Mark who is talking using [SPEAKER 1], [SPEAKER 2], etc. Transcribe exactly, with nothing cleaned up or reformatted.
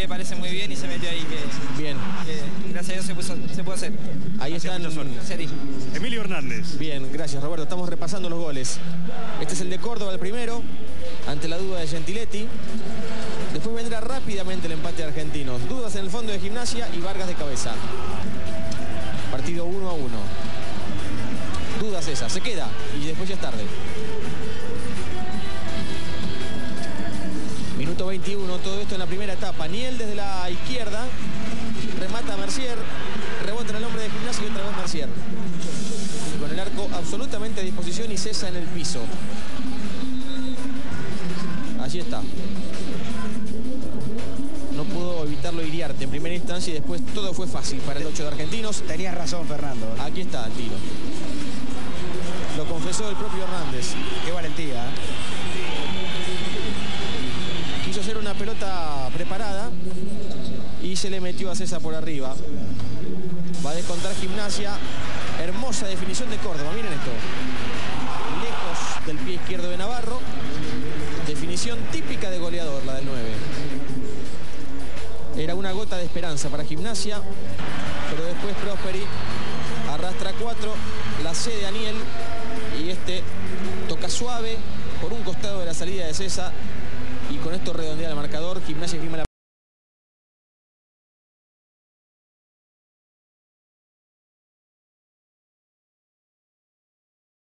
[SPEAKER 1] me parece muy bien y se metió ahí. Que,
[SPEAKER 2] bien.
[SPEAKER 1] Que, gracias a Dios se, puso, se pudo hacer.
[SPEAKER 2] Ahí
[SPEAKER 3] Gracias,
[SPEAKER 2] están.
[SPEAKER 3] mucha suerte. Emilio Hernández.
[SPEAKER 2] Bien, gracias Roberto. Estamos repasando los goles. Este es el de Córdoba, el primero, ante la duda de Gentiletti. Después vendrá rápidamente el empate de Argentinos. Dudas en el fondo de Gimnasia y Vargas de cabeza. Partido uno a uno. Dudas esa, se queda y después ya es tarde. Minuto veintiuno, todo esto en la primera etapa. Niel desde la izquierda, remata a Mercier, rebota en el hombre de Gimnasia y otra vez Mercier. Y con el arco absolutamente a disposición y Cesa en el piso. Allí está. No pudo evitarlo Iriarte en primera instancia y después todo fue fácil para el ocho de Argentinos.
[SPEAKER 4] Tenías razón, Fernando.
[SPEAKER 2] Aquí está el tiro. Lo confesó el propio Hernández.
[SPEAKER 4] Qué valentía.
[SPEAKER 2] Quiso hacer una pelota preparada y se le metió a César por arriba. Va a descontar Gimnasia. Hermosa definición de Córdoba. Miren esto. Lejos del pie izquierdo de Navarro. Definición típica de goleador, la del nueve. Era una gota de esperanza para Gimnasia, pero después Prosperi arrastra cuatro, la cede a Aniel y este toca suave por un costado de la salida de César y con esto redondea el marcador. Gimnasia esgrima la